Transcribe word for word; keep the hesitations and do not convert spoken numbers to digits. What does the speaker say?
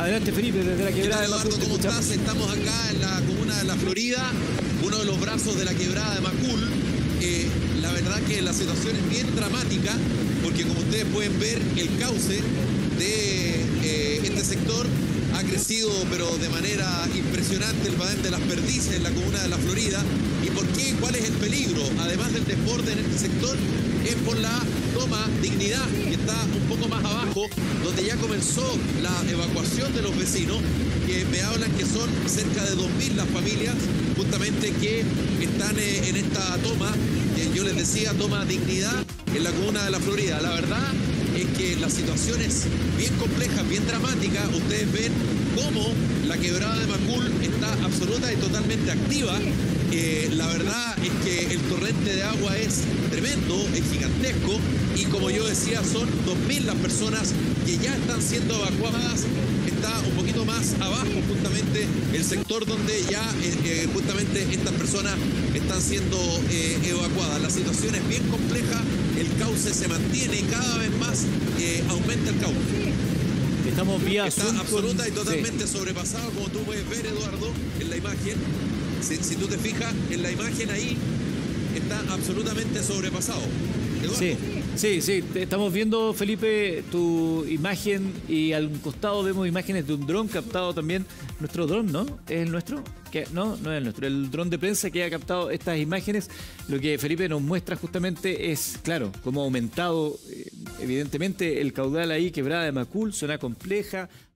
Adelante, Felipe, desde la quebrada de Macul. Eduardo, ¿cómo estás? Estamos acá en la comuna de La Florida, uno de los brazos de la quebrada de Macul. Eh, la verdad que la situación es bien dramática, porque como ustedes pueden ver, el cauce de eh, este sector ha crecido pero de manera impresionante, el Badén de las Perdices en la comuna de La Florida. ¿Y por qué? ¿Cuál es el peligro? Además del desborde en este sector, es por la toma Dignidad, que está un poco más abajo, donde ya comenzó la evacuación de los vecinos, que me hablan que son cerca de dos mil las familias justamente que están eh, en esta toma, que yo les decía, toma Dignidad en la comuna de La Florida. La verdad es que la situación es bien compleja, bien dramática. Ustedes ven cómo la quebrada de Macul está absoluta y totalmente activa. Eh, la verdad es que el torrente de agua es tremendo, es gigantesco, y como yo decía, son dos mil las personas que ya están siendo evacuadas. Está un poquito más abajo justamente el sector donde ya eh, eh, justamente estas personas están siendo eh, evacuadas. La situación es bien compleja, el cauce se mantiene cada vez más, eh, aumenta el cauce. Estamos vía Está Zoom absoluta con... y totalmente sí. sobrepasado, como tú puedes ver, Eduardo, en la imagen. Si, si tú te fijas en la imagen ahí, está absolutamente sobrepasado. Eduardo. Sí, sí, sí. Estamos viendo, Felipe, tu imagen, y al costado vemos imágenes de un dron captado también. Nuestro dron, ¿no? ¿Es el nuestro? ¿Qué? No, no es el nuestro. El dron de prensa que ha captado estas imágenes. Lo que Felipe nos muestra justamente es, claro, cómo ha aumentado eh, evidentemente el caudal ahí, quebrada de Macul, zona compleja.